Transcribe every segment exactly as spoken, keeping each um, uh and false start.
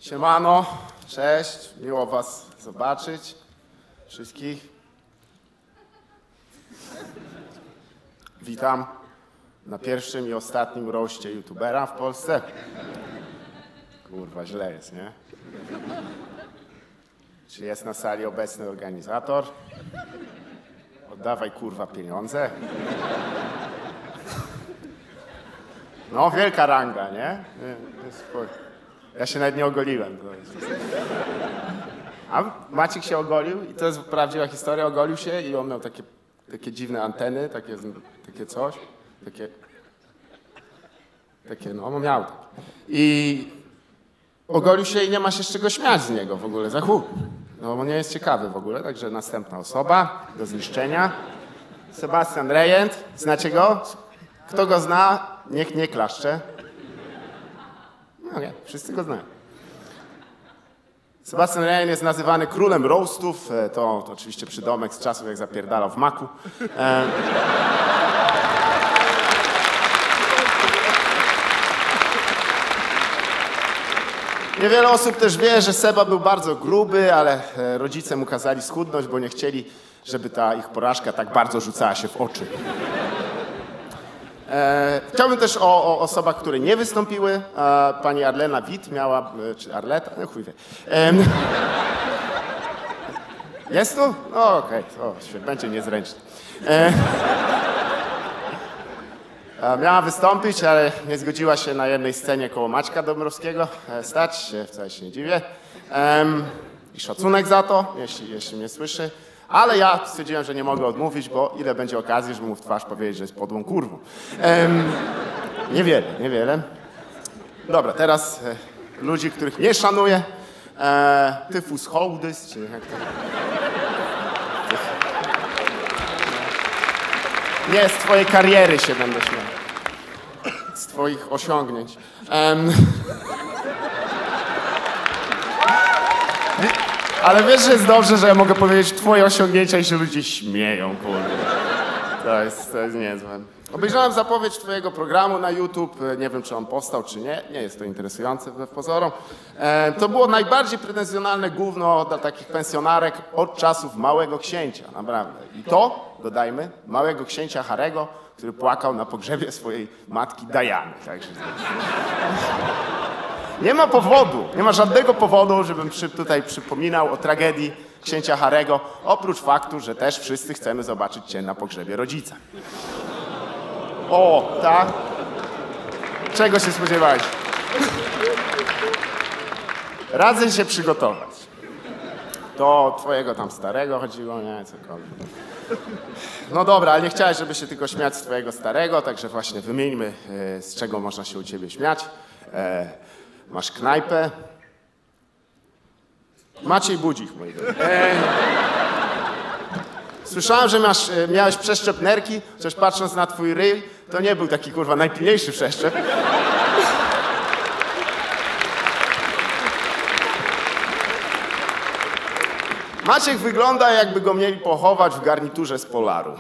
Siemano, cześć, miło was zobaczyć, wszystkich. Witam na pierwszym i ostatnim roście youtubera w Polsce. Kurwa, źle jest, nie? Czy jest na sali obecny organizator? Oddawaj, kurwa, pieniądze. No, wielka ranga, nie? Ja się nawet nie ogoliłem. A Maciek się ogolił i to jest prawdziwa historia, ogolił się i on miał takie, takie dziwne anteny, takie, takie coś, takie, takie no, on miał takie. I ogolił się i nie ma się z czego śmiać z niego w ogóle, za chuj. No bo nie jest ciekawy w ogóle, także następna osoba do zniszczenia. Sebastian Rejent, znacie go? Kto go zna, niech nie klaszcze. No nie, wszyscy go znają. Sebastian Rejent jest nazywany królem roastów. To, to oczywiście przydomek z czasów, jak zapierdalał w maku. E... Niewiele osób też wie, że Seba był bardzo gruby, ale rodzice mu kazali schudnąć, bo nie chcieli, żeby ta ich porażka tak bardzo rzucała się w oczy. E, chciałbym też o, o osobach, które nie wystąpiły. E, pani Arlena Witt miała, czy Arleta? No chuj wie. E, jest tu? No okej, okay. Będzie niezręczny. E, Miała wystąpić, ale nie zgodziła się na jednej scenie koło Maćka Dąbrowskiego stać, wcale się nie dziwię. Um, I szacunek za to, jeśli, jeśli mnie słyszy. Ale ja stwierdziłem, że nie mogę odmówić, bo ile będzie okazji, żeby mu w twarz powiedzieć, że jest podłą kurwą. Um, niewiele, niewiele. Dobra, teraz e, ludzi, których nie szanuję. E, tyfus hołdys, czy jak to... Nie, z twojej kariery się będę śmiał. Z twoich osiągnięć. Um. Ale wiesz, że jest dobrze, że ja mogę powiedzieć twoje osiągnięcia i się ludzie śmieją, kurde. To jest, to jest niezłe. Obejrzałem zapowiedź twojego programu na YouTube. Nie wiem, czy on powstał, czy nie. Nie jest to interesujące wbrew pozorom. E, to było najbardziej pretensjonalne gówno dla takich pensjonarek od czasów Małego Księcia, naprawdę. I to, dodajmy, Małego Księcia Harego, który płakał na pogrzebie swojej matki Diany. Także... Nie ma powodu, nie ma żadnego powodu, żebym przy, tutaj przypominał o tragedii księcia Harego, oprócz faktu, że też wszyscy chcemy zobaczyć cię na pogrzebie rodzica. O, tak? Czego się spodziewałeś? Radzę się przygotować. Do twojego tam starego chodziło, nie, cokolwiek. No dobra, ale nie chciałeś, żeby się tylko śmiać z twojego starego, także właśnie wymieńmy, z czego można się u ciebie śmiać. E, masz knajpę. Maciej Budzik, moi drodzy. E, Słyszałem, że masz, miałeś przeszczep nerki, chociaż patrząc na twój ryj, to nie był taki, kurwa, najpilniejszy przeszczep. Maciek wygląda, jakby go mieli pochować w garniturze z Polaru.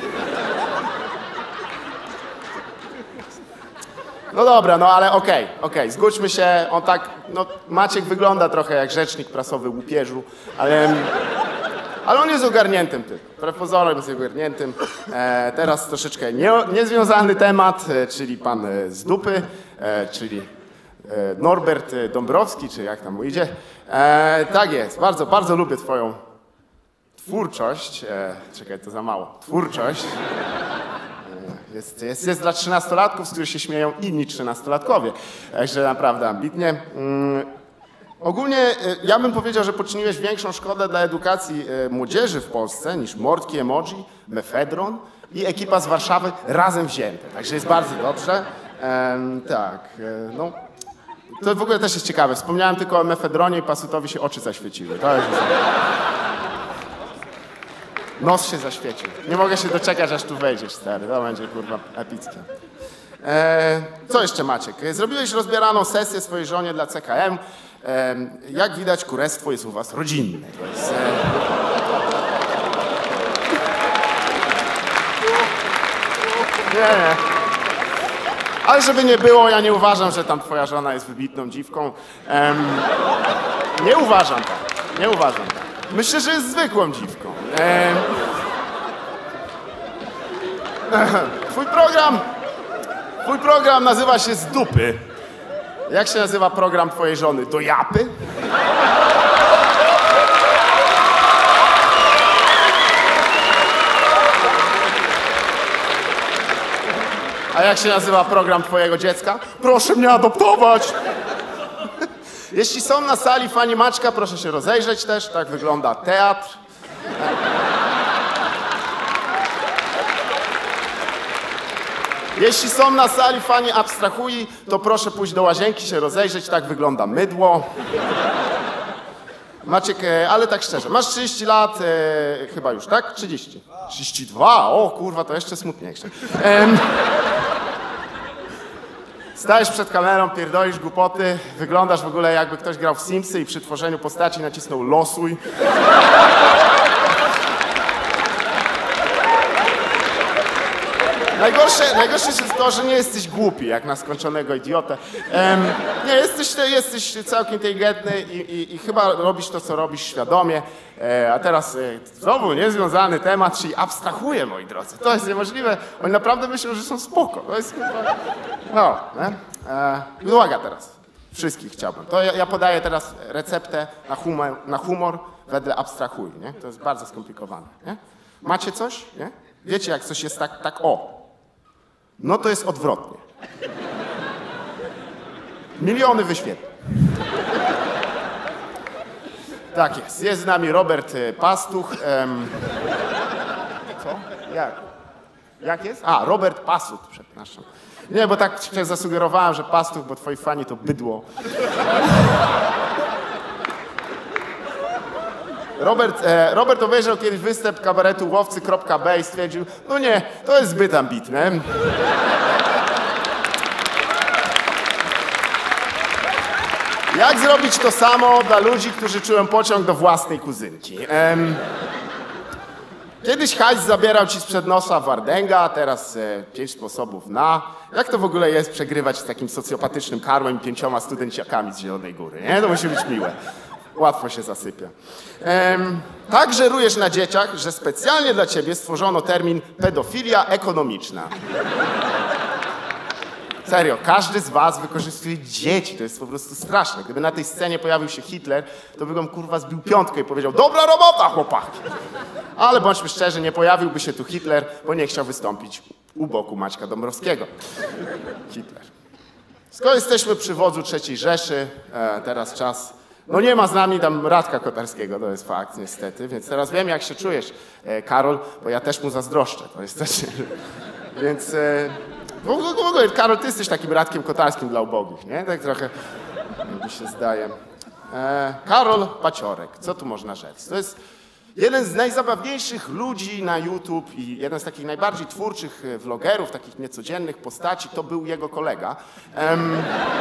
No dobra, no ale okej, okay, okej, okay. Zgódźmy się, on tak, no Maciek wygląda trochę jak rzecznik prasowy łupieżu, ale... Ale on jest ogarniętym typem, wbrew pozorom jest ogarniętym. E, teraz troszeczkę nie, niezwiązany temat, e, czyli pan e, z dupy, e, czyli e, Norbert Dąbrowski, czy jak tam mu idzie. E, tak jest, bardzo, bardzo lubię twoją twórczość. E, czekaj, to za mało. Twórczość. E, jest, jest, jest dla trzynastolatków, z których się śmieją inni trzynastolatkowie. Także naprawdę ambitnie. Mm. Ogólnie ja bym powiedział, że poczyniłeś większą szkodę dla edukacji młodzieży w Polsce niż Mordki Emoji, Mefedron i ekipa z Warszawy razem wzięte. Także jest bardzo dobrze. Ehm, tak, no. To w ogóle też jest ciekawe. Wspomniałem tylko o Mefedronie i Pasutowi się oczy zaświeciły. To jest... Nos się zaświecił. Nie mogę się doczekać, aż tu wejdziesz, stary. To będzie, kurwa, epickie. Eee, co jeszcze, Maciek? Zrobiłeś rozbieraną sesję swojej żonie dla C K M. Eee, jak widać, kurestwo jest u was rodzinne. To jest, e... Nie, nie. Ale żeby nie było, ja nie uważam, że tam twoja żona jest wybitną dziwką. Um, nie uważam tak, nie uważam tak. Myślę, że jest zwykłą dziwką. Um, twój program, twój program nazywa się Z dupy. Jak się nazywa program twojej żony? Do japy? A jak się nazywa program twojego dziecka? Proszę mnie adoptować! Jeśli są na sali fani Maćka, proszę się rozejrzeć też. Tak wygląda teatr. Jeśli są na sali fani Abstrahui, to proszę pójść do łazienki, się rozejrzeć. Tak wygląda mydło. Maciek, ale tak szczerze, masz trzydzieści lat, e, chyba już, tak? trzydzieści. trzydzieści dwa, o kurwa, to jeszcze smutniejsze. Ehm, stajesz przed kamerą, pierdolisz głupoty, wyglądasz w ogóle jakby ktoś grał w Simsy i przy tworzeniu postaci nacisnął losuj. Najgorsze, najgorsze jest to, że nie jesteś głupi, jak na skończonego idiotę. Um, nie, jesteś, jesteś całkiem inteligentny i, i, i chyba robisz to, co robisz świadomie. E, a teraz e, znowu niezwiązany temat, czyli abstrahuję, moi drodzy. To jest niemożliwe. Oni naprawdę myślą, że są spoko. To jest chyba... No, nie? E, uwaga teraz. Wszystkich chciałbym. To ja, ja podaję teraz receptę na humor, na humor wedle abstrahuj, nie? To jest bardzo skomplikowane, nie? Macie coś, nie? Wiecie, jak coś jest tak, tak o. No to jest odwrotnie. Miliony wyświetleń. Tak jest. Jest z nami Robert Pastuch. Um... Co? Jak? Jak jest? A, Robert Pasut, przepraszam. Nie, bo tak się zasugerowałem, że Pastuch, bo twoi fani to bydło. Robert, e, Robert obejrzał kiedyś występ kabaretu łowcy kropka be i stwierdził, no nie, to jest zbyt ambitne. Jak zrobić to samo dla ludzi, którzy czują pociąg do własnej kuzynki? Ehm, kiedyś hajs zabierał ci sprzed nosa Wardęga, a teraz e, pięć sposobów na. Jak to w ogóle jest przegrywać z takim socjopatycznym Karłem i pięcioma studenciakami z Zielonej Góry, nie? To musi być miłe. Łatwo się zasypia. Ehm, tak żerujesz na dzieciach, że specjalnie dla ciebie stworzono termin pedofilia ekonomiczna. Serio, każdy z was wykorzystuje dzieci, to jest po prostu straszne. Gdyby na tej scenie pojawił się Hitler, to by go kurwa zbił piątkę i powiedział, dobra robota, chłopaki. Ale bądźmy szczerzy, nie pojawiłby się tu Hitler, bo nie chciał wystąpić u boku Maćka Dąbrowskiego. Hitler. Skoro jesteśmy przy wodzu trzeciej Rzeszy, e, teraz czas... No nie ma z nami tam Radka Kotarskiego, to jest fakt niestety, więc teraz wiem, jak się czujesz, e, Karol, bo ja też mu zazdroszczę, to jest też... Więc e, w ogóle, Karol, ty jesteś takim Radkiem Kotarskim dla ubogich, nie? Tak trochę mi się zdaje. E, Karol Paciorek, co tu można rzec? To jest jeden z najzabawniejszych ludzi na YouTube i jeden z takich najbardziej twórczych vlogerów, takich niecodziennych postaci, to był jego kolega. Em,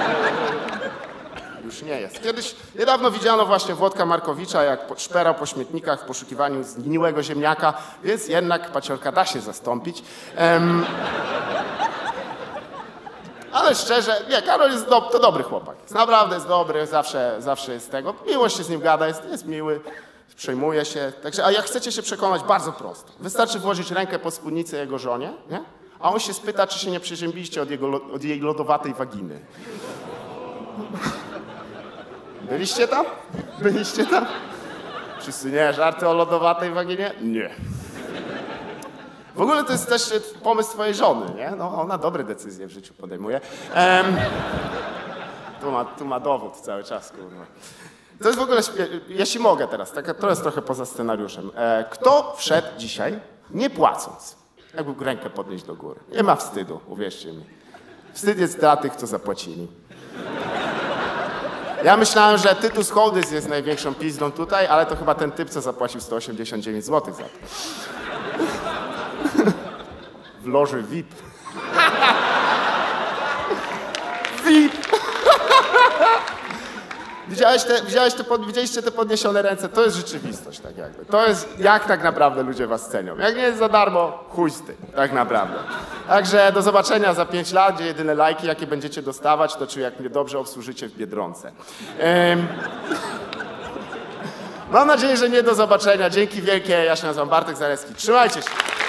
Już nie jest. Kiedyś, niedawno widziano właśnie Włodka Markowicza, jak szperał po śmietnikach w poszukiwaniu zgniłego ziemniaka, więc jednak Paciorka da się zastąpić. Um, ale szczerze, nie, Karol jest do, to dobry chłopak. Jest naprawdę jest dobry, zawsze, zawsze jest tego. Miło się z nim gada, jest, jest miły, przejmuje się. Także, a jak chcecie się przekonać, bardzo prosto. Wystarczy włożyć rękę pod spódnicę jego żonie, nie? A on się spyta, czy się nie przeziębiliście od, jego, od jej lodowatej waginy. Byliście tam? Byliście tam? Wszyscy nie, żarty o lodowatej waginie? Nie. W ogóle to jest też pomysł twojej żony, nie? No, ona dobre decyzje w życiu podejmuje. Um, tu, ma, tu ma dowód cały czas, kurwa. To jest w ogóle, jeśli mogę teraz, tak, to jest trochę poza scenariuszem. E, kto wszedł dzisiaj, nie płacąc? Jakby rękę podnieść do góry. Nie ma wstydu, uwierzcie mi. Wstyd jest dla tych, co zapłacili. Ja myślałem, że Tytus Hołdys jest największą pizdą tutaj, ale to chyba ten typ, co zapłacił sto osiemdziesiąt dziewięć złotych za to. W loży V I P. V I P! Widziałeś te, widziałeś te, pod, widzieliście te podniesione ręce? To jest rzeczywistość, tak jakby. To jest, jak tak naprawdę ludzie was cenią. Jak nie jest za darmo, chuj z tym, tak naprawdę. Także do zobaczenia za pięć lat, gdzie jedyne lajki, jakie będziecie dostawać, to czy jak mnie dobrze obsłużycie w Biedronce. Ym... Mam nadzieję, że nie do zobaczenia. Dzięki wielkie. Ja się nazywam Bartek Zalewski. Trzymajcie się.